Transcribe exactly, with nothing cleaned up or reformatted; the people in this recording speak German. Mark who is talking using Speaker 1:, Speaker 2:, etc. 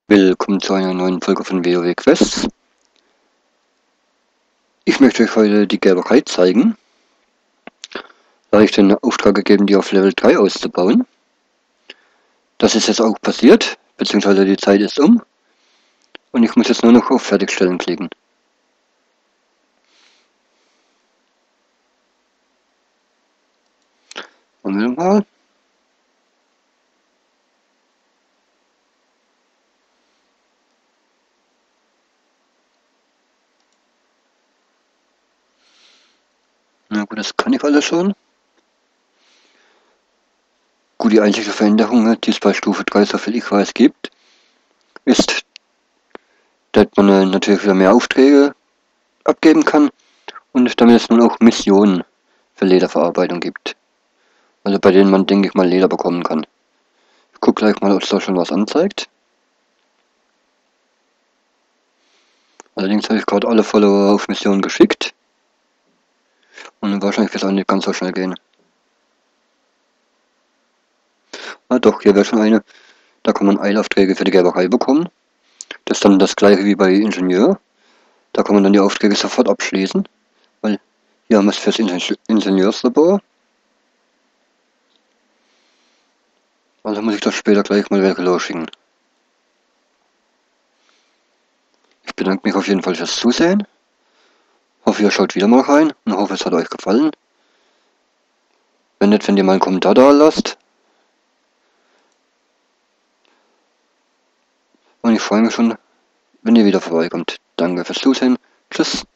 Speaker 1: Willkommen zu einer neuen Folge von WoW Quests. Ich möchte euch heute die Gerberei zeigen. Da habe ich den Auftrag gegeben, die auf Level drei auszubauen. Das ist jetzt auch passiert, beziehungsweise die Zeit ist um. Und ich muss jetzt nur noch auf Fertigstellen klicken. Und wir mal. Na gut, das kann ich alles schon. Gut, die einzige Veränderung, die es bei Stufe drei, soviel ich weiß, gibt, ist, dass man natürlich wieder mehr Aufträge abgeben kann und damit es nun auch Missionen für Lederverarbeitung gibt. Also bei denen man, denke ich mal, Leder bekommen kann. Ich gucke gleich mal, ob es da schon was anzeigt. Allerdings habe ich gerade alle Follower auf Mission geschickt. Und wahrscheinlich wird es auch nicht ganz so schnell gehen. Ah doch, hier wäre schon eine. Da kann man Eilaufträge für die Gerberei bekommen. Das ist dann das gleiche wie bei Ingenieur. Da kann man dann die Aufträge sofort abschließen. Weil hier haben wir es fürs Ingenieurslabor. Also muss ich das später gleich mal welche losschicken. Ich bedanke mich auf jeden Fall fürs Zusehen. Hoffe, ihr schaut wieder mal rein und hoffe, es hat euch gefallen. Wenn nicht, wenn ihr mal einen Kommentar da lasst. Und ich freue mich schon, wenn ihr wieder vorbeikommt. Danke fürs Zusehen. Tschüss.